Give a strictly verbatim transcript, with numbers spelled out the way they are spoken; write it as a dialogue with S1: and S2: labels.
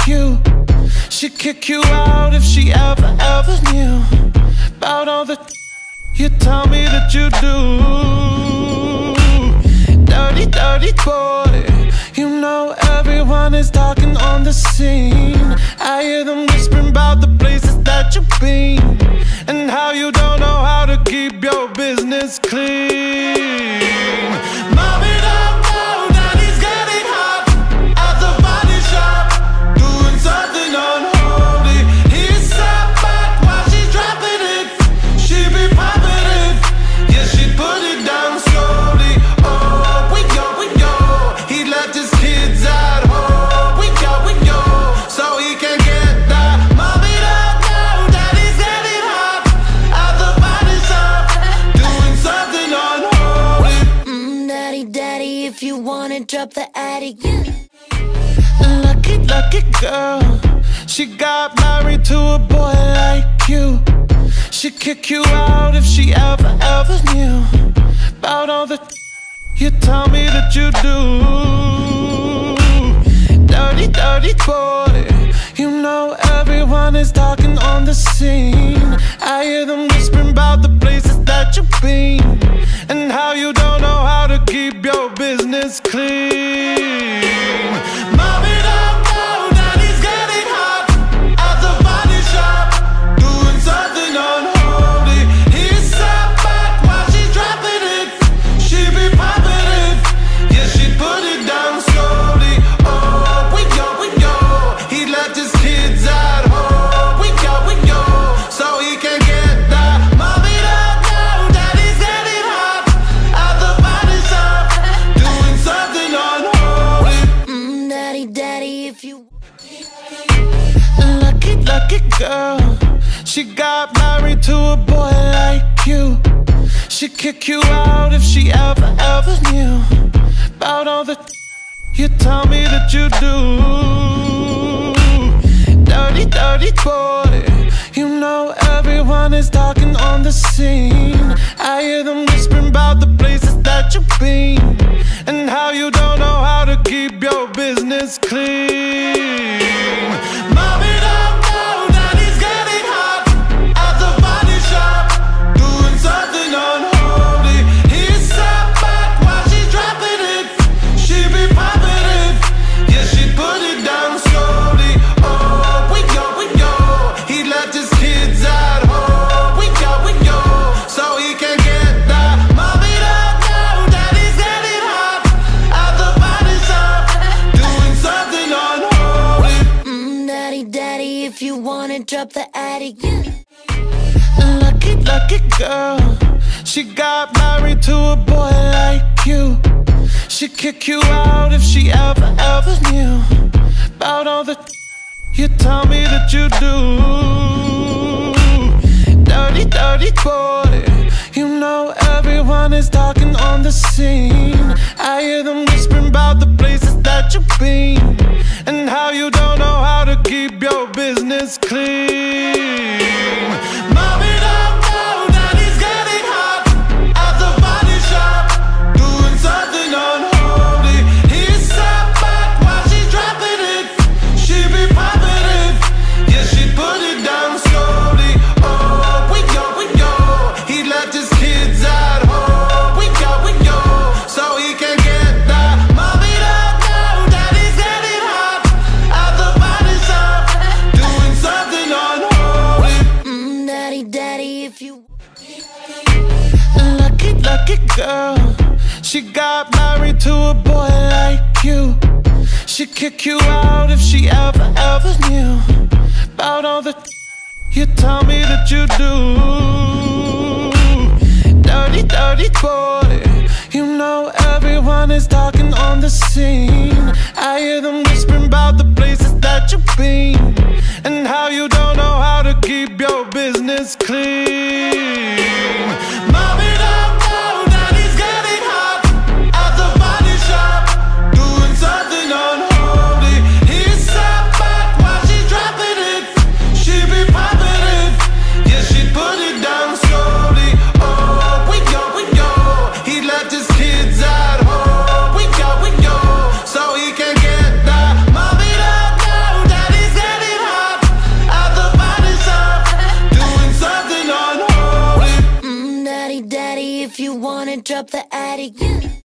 S1: you. She'd kick you out if she ever, ever knew about all the you tell me that you do. Dirty, dirty boy. You know everyone is talking on the scene. I hear them whispering about the places that you've been, and how you don't know how to keep your business clean. Mommy don't know that he's getting hot at the body shop, doing something unholy. He sat back while she's dropping it. She be popping it, yeah, she put it down slowly. Oh, we go, we go. He left his kids at home. We go, we go, so he can get that. Mommy don't know that he's getting hot at the body shop, doing something unholy.
S2: Mm, daddy, daddy, if you wanna drop the attic.
S1: Lucky, lucky girl, she got married to a boy like you. She'd kick you out if she ever, ever knew about all the you tell me that you do. Dirty, dirty boy. You know everyone is talking on the scene. I hear them whispering about the places that you've been, and how you don't know how to keep your business clean. Mommy don't know that he's getting hot at the body shop, doing something unholy. He sat back while she's dropping it. She be popping it, yeah, she put it down slowly. Oh, we go, we go. He left his kids at home. We go, we go, so he can get that. Mommy don't know that he's getting hot at the body shop, doing something unholy.
S2: Mm, daddy, daddy, if you
S1: Lucky, lucky girl, she got married to a boy like you. She'd kick you out if she ever, ever knew about all the you tell me that you do. Dirty, dirty boy. You know everyone is talking on the scene. I hear them whispering about the places that you've been, and how you don't know how to keep your business clean. Mommy don't know that he's getting hot at the body shop, doing something unholy. He sat back while she's dropping it. She be popping it, yeah, she put it down slowly. Oh, we go, we go. He left his kids at home. We go, we go, so he can get that. Mommy don't know that he's getting hot at the body shop, doing something unholy.
S2: mm, daddy, daddy, if you wanna drop the attic.
S1: Lucky, lucky girl, she got married to a boy like you. She'd kick you out if she ever, ever knew about all the you tell me that you do. Dirty, dirty boy. You know everyone is talking on the scene. I hear them whispering about the places that you've been, and how you don't know how to keep your business clean. Mommy don't know that he's getting hot at the body shop, doing something unholy. He sat back while she's dropping it. She be popping it, yeah, she put it down slowly. Oh, we go, we go. He left his kids at home. We go, we go, so he can get that. Mommy don't know that he's getting hot at the body shop, doing something unholy.
S2: Mm, daddy, daddy, if you
S1: Lucky, lucky girl, she got married to a boy like you. She'd kick you out if she ever, ever knew about all the you tell me that you do. Dirty, dirty boy. You know everyone is talking on the scene. I hear them whispering about the places that you've been, and how you don't know how to keep your business clean. Mommy don't know that he's getting hot at the body shop, doing something unholy. He sat back while she's dropping it. She be popping it, yeah, she put it down slowly. Oh, we go, we go. He left his kids at home. We go, we go, so he can get that. Mommy don't know that he
S2: drop the attic.